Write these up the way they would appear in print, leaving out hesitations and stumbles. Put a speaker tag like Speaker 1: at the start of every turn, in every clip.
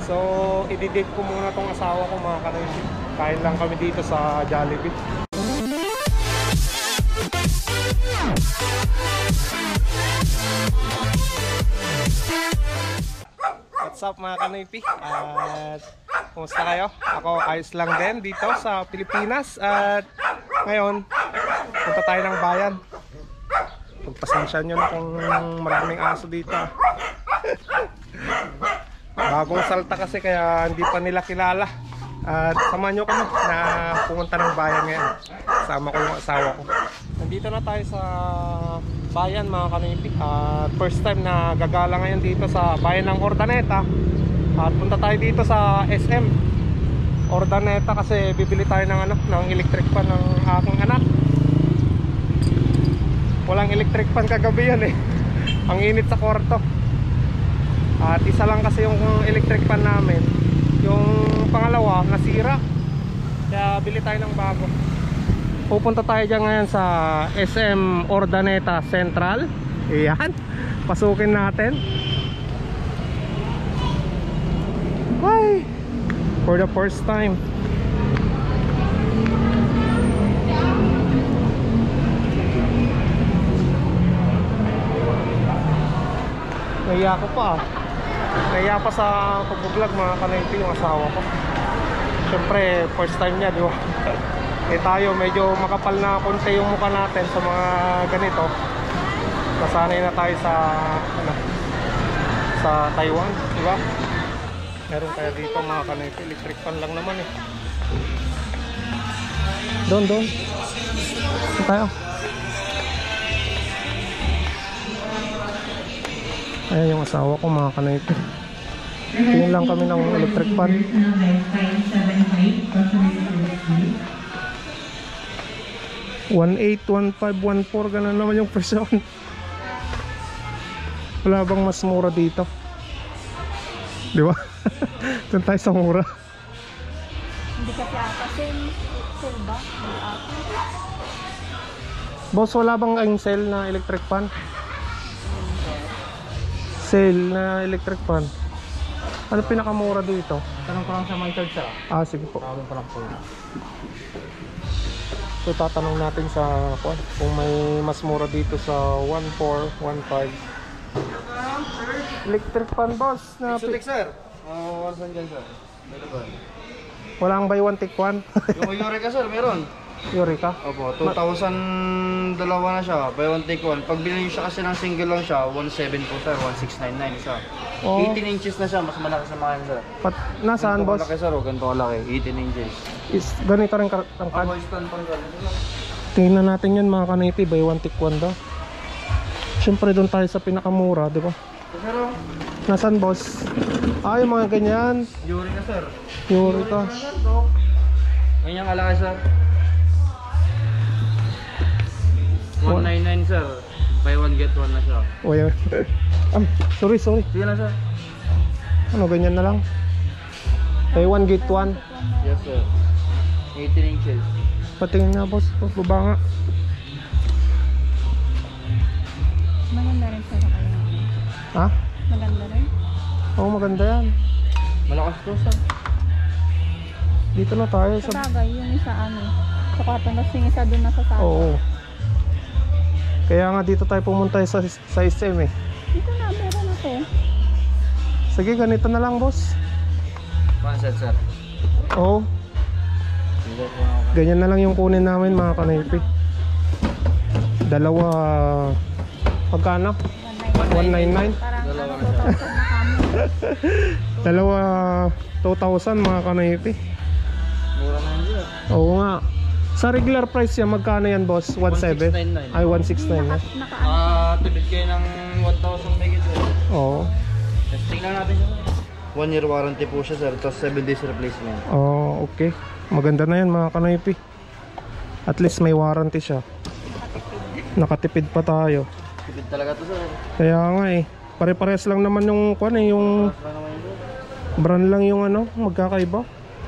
Speaker 1: So, i-date ko muna tong asawa ko mga kanoy. Kain lang kami dito sa Jollibee. What's up mga kanoypi? At kumusta kayo? Ako ayos lang din dito sa Pilipinas. At ngayon, punta tayo ng bayan. Pagpasensya nyo na kung maraming aso dito. Bagong salta kasi kaya hindi pa nila kilala. At samahan nyo kami na pumunta ng bayan ngayon. Sama ko yung asawa ko. Nandito na tayo sa bayan mga kanoypi. At first time na gagala ngayon dito sa bayan ng Urdaneta. At punta tayo dito sa SM Urdaneta kasi bibili tayo ng electric fan ng aking anak. Walang electric fan kagabi yan eh. Ang init sa kwarto. At isa lang kasi yung electric fan namin. Yung pangalawa nasira. Kaya bili tayo ng bago. Pupunta tayo dyan ngayon sa SM Urdaneta Central. Ayan, pasukin natin. Hi! For the first time. Nahiya ko pa. Nahiya pa sa pag-vlog mga kanoypi yung asawa ko. Siyempre, first time niya, di ba? Eh tayo, medyo makapal na konti yung mukha natin sa mga ganito. Nasanay na tayo sa sa Taiwan, di ba? Meron kaya dito mga kanoypi, electric fan lang naman eh. Doon. Saan tayo? Ayan yung asawa ko mga kanoypi. Tingin lang kami ng electric fan. 1.8, 1.5, 1.4 ganun naman yung presyon. Wala bang mas mura dito? Di ba? Doon tayo sa mura.
Speaker 2: Hindi kasi ata sale ba?
Speaker 1: Boss, wala bang ang sale na electric fan? Sale na electric fan. Ano pinakamura dito?
Speaker 3: Tanong ko lang sa mga sir.
Speaker 1: Ah, sige po.
Speaker 3: Tawagin ko lang po.
Speaker 1: So tatanong natin sa kung may mas mura dito sa 1.4, 1.5. Electric fan boss na
Speaker 3: Sir. Saan dyan sir?
Speaker 1: walang buy one take one.
Speaker 3: Yung Eureka sir, meron.
Speaker 1: Eureka?
Speaker 3: Opo, 2,000 dalawa na siya, buy one take one. Pag bilhin siya kasi ng single lang siya, 1,700 po sir, 1,699 siya.
Speaker 1: Oh.
Speaker 3: 18 inches na siya, mas malaki sa mga sir.
Speaker 1: Nasaan
Speaker 3: Ganito
Speaker 1: boss?
Speaker 3: kalaki sir, ganito kalaki, 18 inches.
Speaker 1: Is ganito rin ang card.
Speaker 3: Stand pa rin sir.
Speaker 1: Tingnan natin yan mga kanipi, buy one take one daw. Siyempre doon tayo sa pinakamura, di ba?
Speaker 3: Sir,
Speaker 1: Nasaan boss? Ah, yung mga ganyan.
Speaker 3: Eureka sir.
Speaker 1: Eureka.
Speaker 3: Ganyan kalaki sir. 199 sir. Buy one get one na siya.
Speaker 1: O yan. Sorry.
Speaker 3: Sige na sir.
Speaker 1: Ano, ganyan na lang. Buy one get one.
Speaker 3: Yes sir. 18 inches.
Speaker 1: Patingin nga boss, baba nga.
Speaker 2: Maganda rin sa kayo.
Speaker 1: Ha?
Speaker 2: Maganda rin.
Speaker 1: Oo, maganda yan.
Speaker 3: Malakas to sir.
Speaker 1: Dito na tayo
Speaker 2: Sa
Speaker 1: sa...
Speaker 2: bagay, yung isa sa kwarto, tapos yung isa dun na sa sala.
Speaker 1: Oo. Kaya nga dito tayo pumunta sa SM eh.
Speaker 2: Dito na, meron ako.
Speaker 1: Sige, ganito na lang boss.
Speaker 3: Panset sir.
Speaker 1: Oo. Ganyan na lang yung kunin namin mga kanipi. Dalawa... Pagkano? 199.
Speaker 2: Parang ano, 2,000 na kami.
Speaker 1: Dalawa 2,000 mga kanipi.
Speaker 3: Mura na yun sir.
Speaker 1: Oo nga. Sa regular price yan, magkano yan boss? 1.7?
Speaker 3: 1,699.
Speaker 1: Ay, 1,699 na.
Speaker 3: Tibid kayo ng 1,000 megit sir.
Speaker 1: Oo.
Speaker 3: Tingnan natin siya. 1 year warranty po siya sir, tapos 7 days replacement.
Speaker 1: Oh, okay. Maganda na yan mga kanipi. At least may warranty siya. Nakatipid pa tayo.
Speaker 3: Tibid talaga to sir.
Speaker 1: Kaya nga eh. Pare-pares lang naman yung yung
Speaker 3: Para naman yun sir.
Speaker 1: brand lang yung magkakaiba.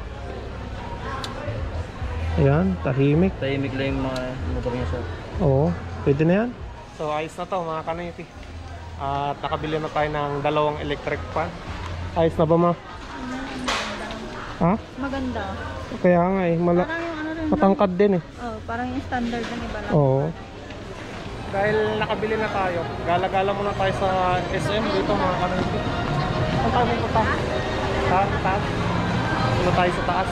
Speaker 1: Ayan, tahimik.
Speaker 3: Tahimik lang yung mga motor niya sir.
Speaker 1: Oo, pwede na yan. So ayos na to mga kanipi. At nakabili na tayo ng dalawang electric fan. Ayos na ba ma? Ha?
Speaker 2: Maganda.
Speaker 1: Kaya nga eh,
Speaker 2: Parang yung ano rin.
Speaker 1: matangkad din eh.
Speaker 2: Oh, parang yung standard ng iba lang.
Speaker 1: Oo. Dahil nakabili na tayo, gala-gala muna tayo sa SM dito mga kanaypi. Saan tayo may punta? Taas? Muna tayo sa taas.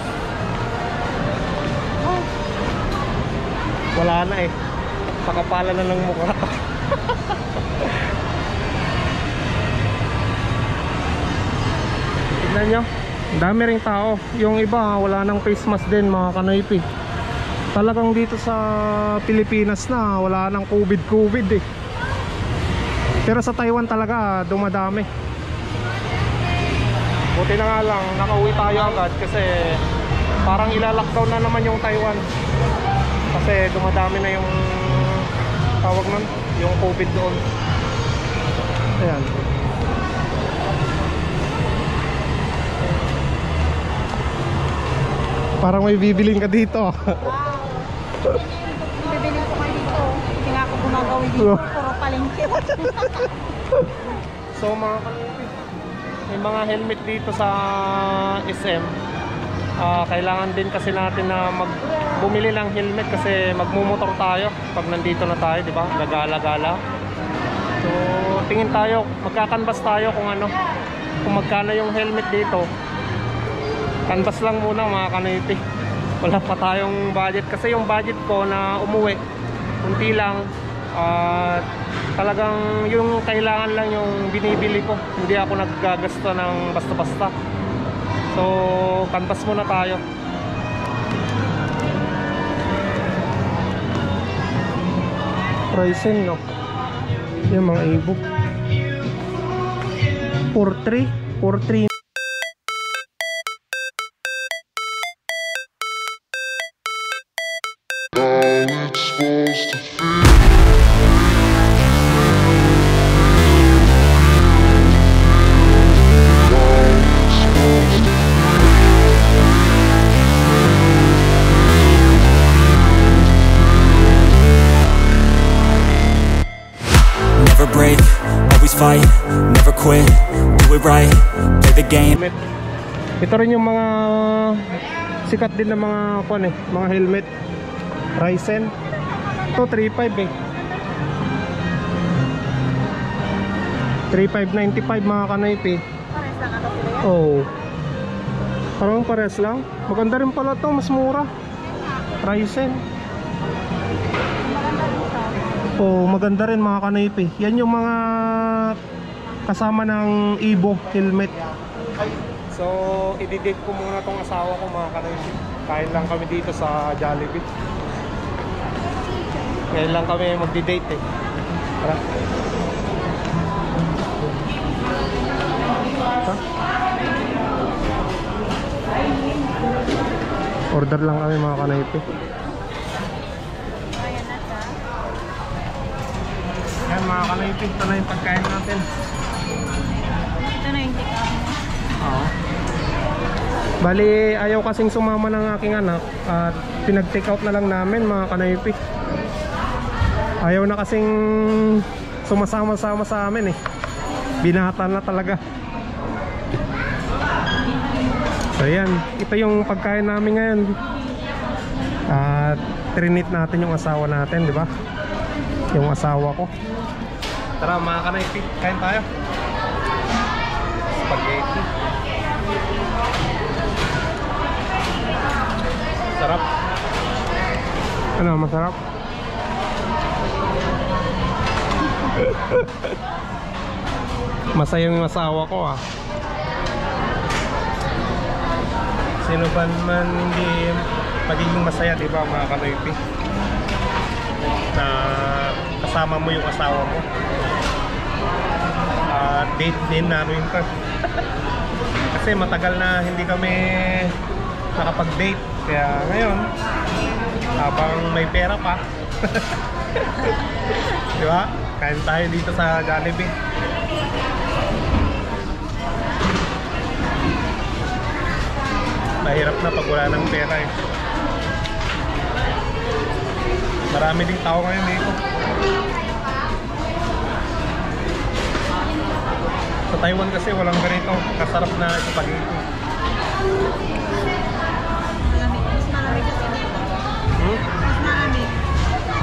Speaker 1: Oh. Wala na eh. Pakapala na ng mukha. Tignan nyo, ang dami ring tao. Yung iba wala nang face mask din mga kanaypi. Talagang dito sa Pilipinas na wala nang COVID eh. Pero sa Taiwan talaga dumadami. Buti na nga lang nakauwi tayo agad kasi parang ilalockdown na naman yung Taiwan. Kasi dumadami na yung tawag nun, yung COVID doon. Ayan. Parang may bibiling ka dito.
Speaker 2: Bibili ko kayo dito. Hindi nga ako gumagawin dito. Puro palengke.
Speaker 1: So mga kanaypi, may mga helmet dito sa SM. Kailangan din kasi natin na bumili ng helmet kasi magmumotor tayo pag nandito na tayo, di ba? Gagala-gala. So tingin tayo, magkakanvas tayo kung ano, kung magkano yung helmet dito. Canvas lang muna mga kanaypi. Wala pa tayong budget kasi yung budget ko na umuwi kunti lang. Talagang yung kailangan lang yung binibili ko. Hindi ako naggagasta ng basta-basta. So canvas muna tayo. Ryzen no. Yung mga e-book 43
Speaker 4: Never break, always fight, never quit, do it right, play the game.
Speaker 1: Ito rin yung mga sikat din na mga mga helmet. Ryzen. Ito 3.5 eh. 3.595 mga kanaypi.
Speaker 2: Pares lang ata sila yan.
Speaker 1: Oh. Parang pares lang. Maganda rin pala to, mas mura. Ryzen.
Speaker 2: Maganda rin siya.
Speaker 1: Oh, maganda rin mga kanaypi. Yan yung mga kasama ng Evo helmet. So, i-date ko muna tong asawa ko mga kanaypi. Kain lang kami dito sa Jollibee. Ngayon lang kami magdi-date eh. Tara. Ha? Order lang kami mga kanaypi. Yan mga kanaypi, ito na yung pagkain natin.
Speaker 2: Ito na yung take out mo.
Speaker 1: Oo. Bali, ayaw kasing sumama ng aking anak at pinag-take out na lang namin mga kanaypi. Ayaw na kasing sumasama-sama sa amin eh. Binata na talaga. So yan, ito yung pagkain namin ngayon. At trinit natin yung asawa natin, di ba? Yung asawa ko. Tara mga kanaypi, kain tayo. Spaghetti. Sarap. Ano, masarap? Masaya yung asawa ko ah. Sino ba man hindi magiging masaya, di ba mga kanaypi? Na kasama mo yung asawa mo. Date din namin ito. Kasi matagal na hindi kami nakapag-date. Kaya ngayon, habang may pera pa, di ba? Kain tayo dito sa Jollibee. Mahirap na pag wala ng pera eh. Marami ding tao ngayon dito. Sa Taiwan kasi walang ganito kasarap na spaghetti.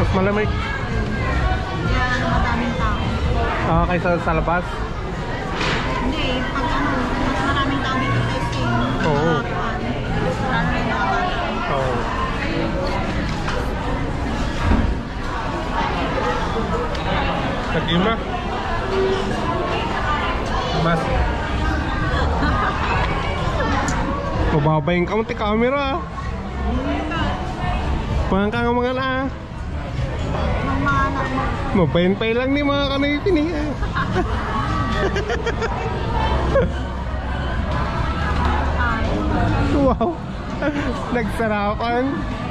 Speaker 1: Mas malamig.
Speaker 2: Kaya madaming tao.
Speaker 1: Kaysa sa labas.
Speaker 2: Hindi, pag mas maraming tao dito testing.
Speaker 1: Oo.
Speaker 2: Lalo na yung mga bata.
Speaker 1: Oo. Nag-ima. Mas. Mababa yung kaunti camera. Pangka nga mga na.
Speaker 2: Ng mga anak mo.
Speaker 1: Mapayin-pay lang ni mga kanayipin eh. Wow. Nagsarapan.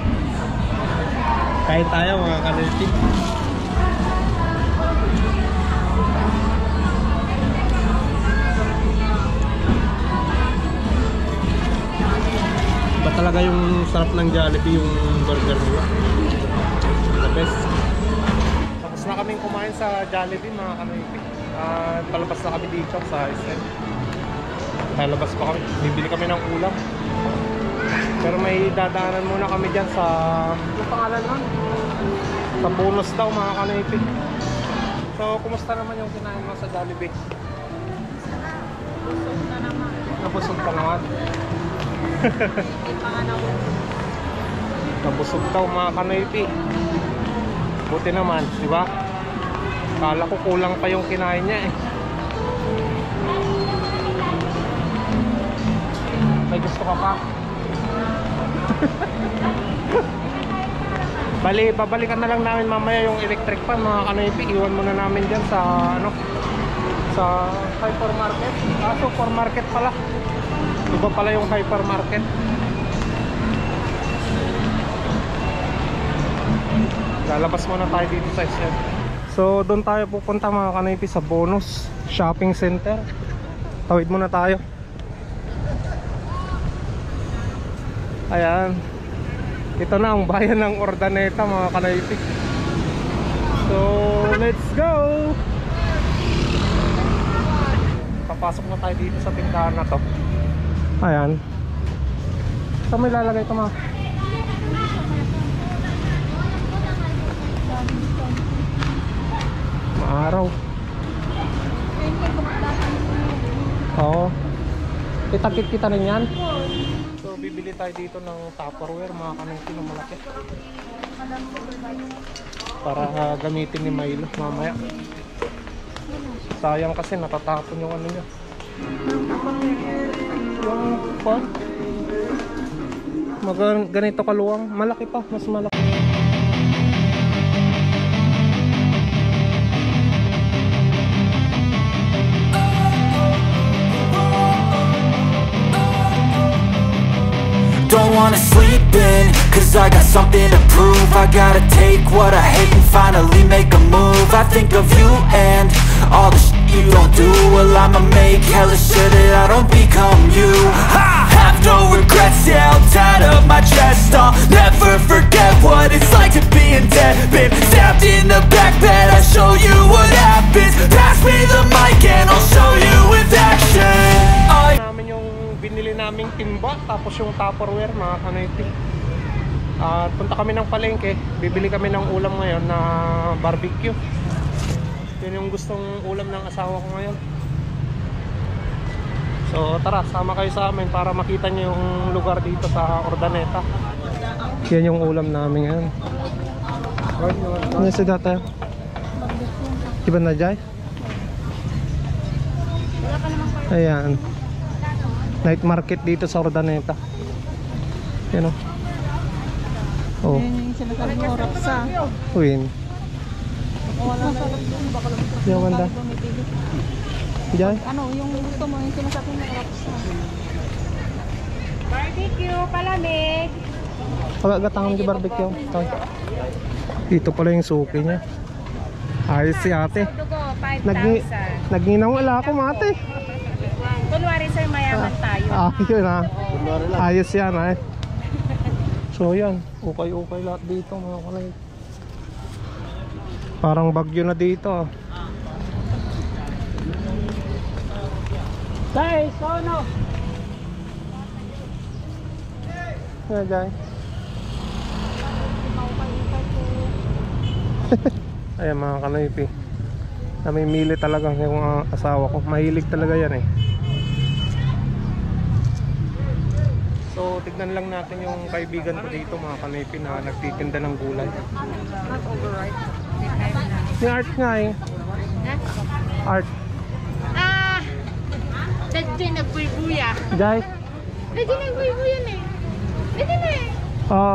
Speaker 1: Kain tayo mga kanayipin. Ba talaga yung sarap ng Jollibee yung burger nila. The best. Tapos na kaming kumain sa Jollibee mga kanayipin. Palabas na kami dito sa SM. Palabas pa kami. Bibili kami ng ulam. Pero may dadaanan muna kami dyan sa... Yung pangalan nun? Sa bonus daw mga kanayipin. So, kumusta naman yung kinain mo sa Jollibee?
Speaker 2: Busog na naman.
Speaker 1: Nabusog ka naman.
Speaker 2: Hindi pa nga naman.
Speaker 1: Nabusog daw mga kanaypi. Buti naman, di ba? Kala ko kulang pa yung kinain niya eh. May gusto ka pa? Bali, babalikan na lang namin mamaya yung electric fan mga kanaypi. Iwan muna namin dyan sa ano, sa hypermarket. Supermarket pala. Iba pala yung hypermarket. Lalabas muna tayo dito sa SM. So doon tayo pupunta mga kanaypi sa bonus shopping center. Tawid muna tayo. Ayan. Ito na ang bayan ng Urdaneta mga kanaypi. So let's go. Papasok na tayo dito sa tindahan na to. Ayan. Saan may lalagay ito mga? Maaraw. Oo. Itakit kita rin yan. So bibili tayo dito ng Tupperware mga kanaypi na malaki. Para gamitin ni Milo mamaya. Sayang kasi natatapon yung ano niya. Yung pan. Ganito kaluwang. Malaki pa. Mas malaki.
Speaker 4: Don't wanna sleep in, cause I got something to prove. I gotta take what I hate and finally make a move. I think of you and all the shit you don't do. Well, I'ma make hella sure that I don't become you. I have no regrets, yeah, I'll tie up my chest. I'll never forget what it's like to be in debt. Been stabbed in the back bed, I'll show you what happens. Pass me the mic and I'll show you with action.
Speaker 1: Namin yung binili naming timba tapos yung Tupperware mga kanaypi. At punta kami ng palengke, bibili kami ng ulam ngayon na barbecue. Yun yung gustong ulam ng asawa ko ngayon. So tara, sama kayo sa amin para makita nyo yung lugar dito sa Urdaneta. Yan yung ulam namin ngayon. Ano si data? Diba na Jai? Ayan. Night market dito sa Urdaneta. Yan o. Oh.
Speaker 2: Ayun yung sinasabi mo, Rapsa.
Speaker 1: Uwin.
Speaker 2: Wala na yun. Baka lang ito.
Speaker 1: Diyan wanda. Diyan.
Speaker 2: Ano, yung gusto mo, yung sinasabi mo, Rapsa.
Speaker 5: Barbecue, palamig.
Speaker 1: Pagagatangan di barbecue. Ito. Dito pala yung suki niya. Ayos si ate.
Speaker 5: Dugo, 5,000.
Speaker 1: Nagninang wala ako mate.
Speaker 5: Kunwari sir, mayaman tayo.
Speaker 1: Yun ha. Ayos yan ha. So yan, ukay-ukay lahat dito mga kalay. Parang bagyo na dito. Guys, sono. Yan dyan. Ayan mga kanoypi, namimili talaga yung asawa ko. Mahilig talaga yan eh. So tignan lang natin yung kaibigan ko dito mga kanoypi na nagtitinda ng gulay.
Speaker 2: Not overripe.
Speaker 1: Si Art nga eh. Art.
Speaker 2: Daddy nagbuy-buya.
Speaker 1: Jai.
Speaker 2: Daddy nagbuy-buya na eh. Daddy na eh.
Speaker 1: Oo.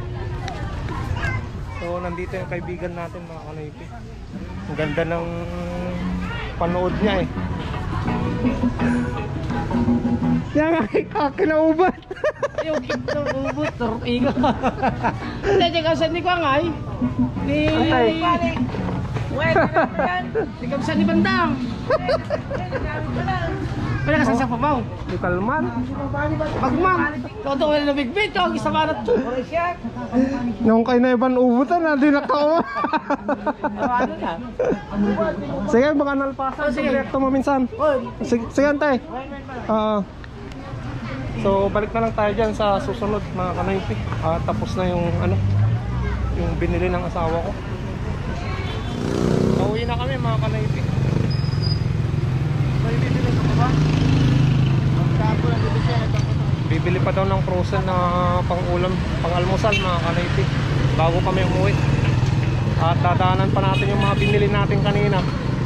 Speaker 1: So nandito yung kaibigan natin mga kanoypi. Ang ganda ng panood niya eh. Yan nga, kinaubat.
Speaker 3: Yung kitong ubot, tortiga. Hindi, ikaw sa ni Kwangay.
Speaker 1: Antay.
Speaker 3: Ikaw sa ni Bandang. Wala ka sa papaw.
Speaker 1: Di kalman.
Speaker 3: Pagmang. Todo wala na bigbit. Ito, isa manat.
Speaker 1: Nung kay na ibang ubutan na, di nakawa.
Speaker 3: Ano na?
Speaker 1: Sige, baka nalpasan. Sige, react mo minsan. Sige, antay. So, balik na lang tayo dyan sa susunod mga kanoypi. Tapos na yung yung binili ng asawa ko. Pauwi na kami mga kanoypi. Bibili pa daw ng frozen na pang-ulam, pang-almusal mga kanoypi bago kami umuwi. At dadaanan pa natin yung mga binili natin kanina.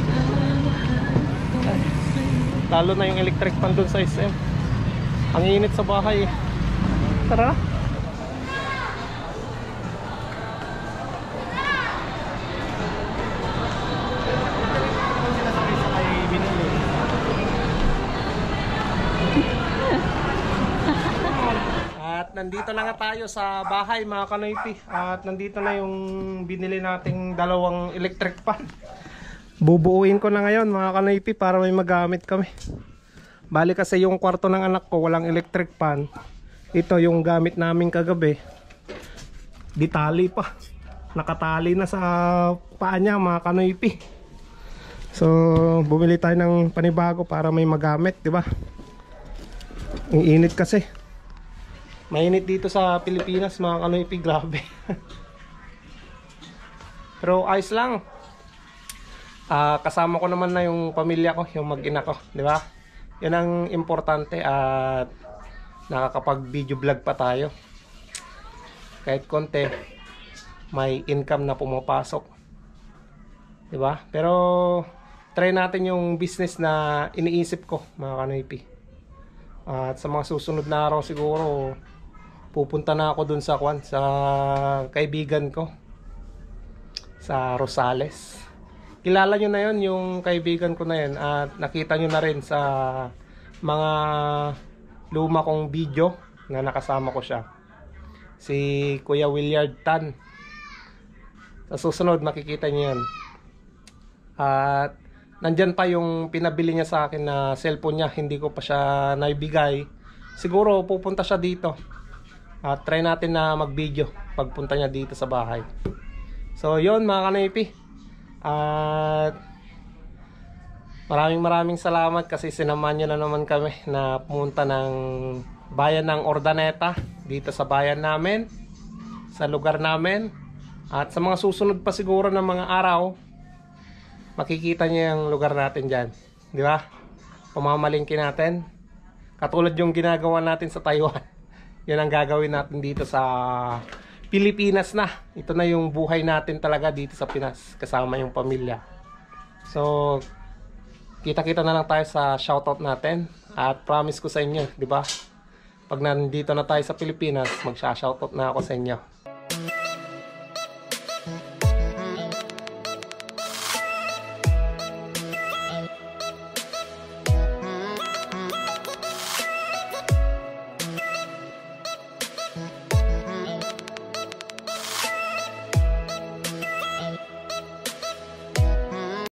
Speaker 1: Lalo na yung electric pan dun sa SM. Ang init sa bahay eh. Tara na. At nandito na nga tayo sa bahay mga kanoypi. At nandito na yung binili nating dalawang electric pan. Bubuuin ko na ngayon mga kanoypi para may magamit kami. Bali kasi yung kwarto ng anak ko walang electric pan. Ito yung gamit namin kagabi. Di tali pa. Nakatali na sa paa niya mga kanoypi. So bumili tayo ng panibago para may magamit, di ba? Ang init kasi. Mainit dito sa Pilipinas mga kanoypi, grabe. Pero ayos lang. Kasama ko naman na yung pamilya ko, yung mag-ina ko, di ba? Yan ang importante at nakakapag-video vlog pa tayo. Kahit konti, may income na pumapasok. Diba? Pero try natin yung business na iniisip ko mga kanoypi. At sa mga susunod na araw siguro, pupunta na ako dun sa kaibigan ko. Sa Rosales. Kilala nyo na yun, yung kaibigan ko na yun. At nakita nyo na rin sa mga luma kong video na nakasama ko siya. Si Kuya Willard Tan. Sa susunod makikita nyo yan. At nandyan pa yung pinabili niya sa akin na cellphone niya. Hindi ko pa siya naibigay. Siguro pupunta siya dito. At try natin na mag-video pagpunta niya dito sa bahay. So yun mga kanoypi. At maraming salamat kasi sinamahan nyo na naman kami na pumunta ng bayan ng Ordaneta dito sa bayan namin, sa lugar namin. At sa mga susunod pa siguro ng mga araw, makikita nyo yung lugar natin dyan, di ba? Pamamalingki natin katulad yung ginagawa natin sa Taiwan. Yun ang gagawin natin dito sa Pilipinas na. Ito na yung buhay natin talaga dito sa Pinas kasama yung pamilya. So kita-kita na lang tayo sa shoutout natin. At promise ko sa inyo, di ba? Pag nandito na tayo sa Pilipinas, magsha-shoutout na ako sa inyo.